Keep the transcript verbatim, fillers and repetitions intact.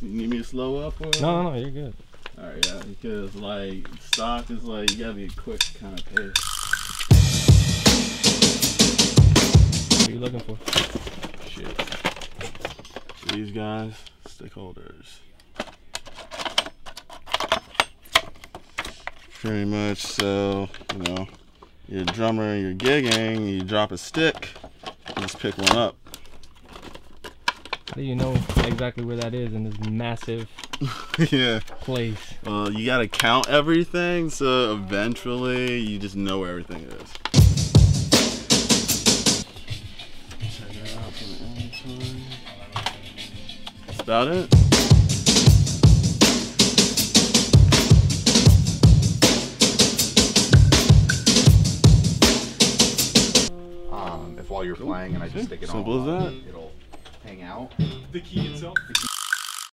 You need me to slow up or? No, no, no, you're good. Alright, yeah, because like stock is like you gotta be a quick kind of pace. What are you looking for? Shit. These guys, stickholders. Pretty much, so you know, you're a drummer, you're gigging, you drop a stick, you just pick one up. How do you know exactly where that is in this massive yeah. place? Well, you gotta count everything, so eventually you just know where everything is. Check it out from the inventory. That's about it. Um, if while you're playing and I just stick it on, simple as that. It'll hang out. The key itself? The key